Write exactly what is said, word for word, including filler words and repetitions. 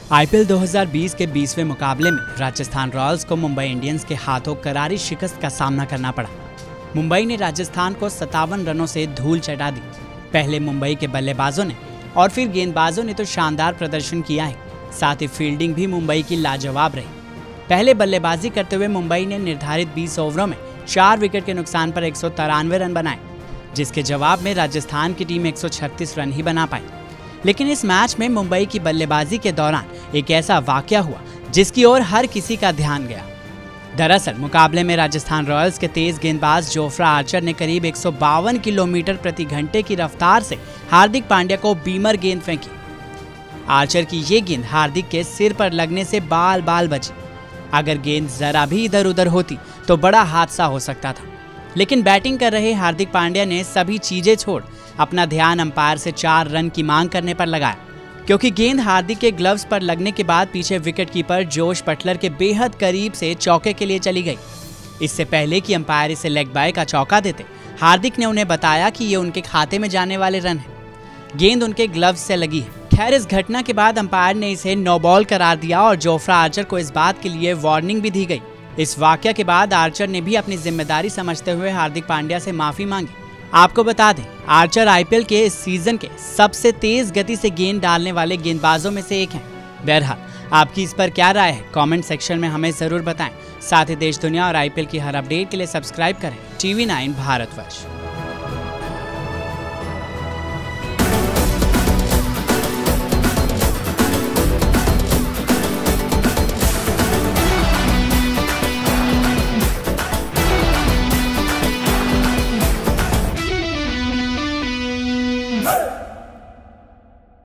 IPL दो हज़ार बीस के बीसवें मुकाबले में राजस्थान रॉयल्स को मुंबई इंडियंस के हाथों करारी शिकस्त का सामना करना पड़ा। मुंबई ने राजस्थान को सत्तावन रनों से धूल चटा दी। पहले मुंबई के बल्लेबाजों ने और फिर गेंदबाजों ने तो शानदार प्रदर्शन किया है, साथ ही फील्डिंग भी मुंबई की लाजवाब रही। पहले बल्लेबाजी करते हुए मुंबई ने निर्धारित बीस ओवरों में चार विकेट के नुकसान पर एक सौ तिरानवे रन बनाए, जिसके जवाब में राजस्थान की टीम एक सौ छत्तीस रन ही बना पाई। लेकिन इस मैच में मुंबई की बल्लेबाजी के दौरान एक ऐसा वाकया हुआ जिसकी ओर हर किसी का ध्यान गया। दरअसल मुकाबले में राजस्थान रॉयल्स के तेज गेंदबाज जोफ्रा आर्चर ने करीब एक सौ बावन किलोमीटर प्रति घंटे की रफ्तार से हार्दिक पांड्या को बीमर गेंद फेंकी। आर्चर की ये गेंद हार्दिक के सिर पर लगने से बाल बाल बची। अगर गेंद जरा भी इधर उधर होती तो बड़ा हादसा हो सकता था, लेकिन बैटिंग कर रहे हार्दिक पांड्या ने सभी चीजें छोड़ अपना ध्यान अंपायर से चार रन की मांग करने पर लगाया, क्योंकि गेंद हार्दिक के ग्लव्स पर लगने के बाद पीछे विकेट कीपर जोश बटलर के बेहद करीब से चौके के लिए चली गई। इससे पहले कि अंपायर इसे लेग बाय का चौका देते, हार्दिक ने उन्हें बताया कि ये उनके खाते में जाने वाले रन हैं। गेंद उनके ग्लव्स से लगी है। खैर, इस घटना के बाद अंपायर ने इसे नो बॉल करार दिया और जोफ्रा आर्चर को इस बात के लिए वार्निंग भी दी गई। इस वाकया के बाद आर्चर ने भी अपनी जिम्मेदारी समझते हुए हार्दिक पांड्या से माफी मांगी। आपको बता दें, आर्चर आईपीएल के इस सीजन के सबसे तेज गति से गेंद डालने वाले गेंदबाजों में से एक हैं। बहरहाल, आपकी इस पर क्या राय है, कमेंट सेक्शन में हमें जरूर बताएं। साथ ही देश दुनिया और आईपीएल की हर अपडेट के लिए सब्सक्राइब करें टीवी नाइन भारतवर्ष।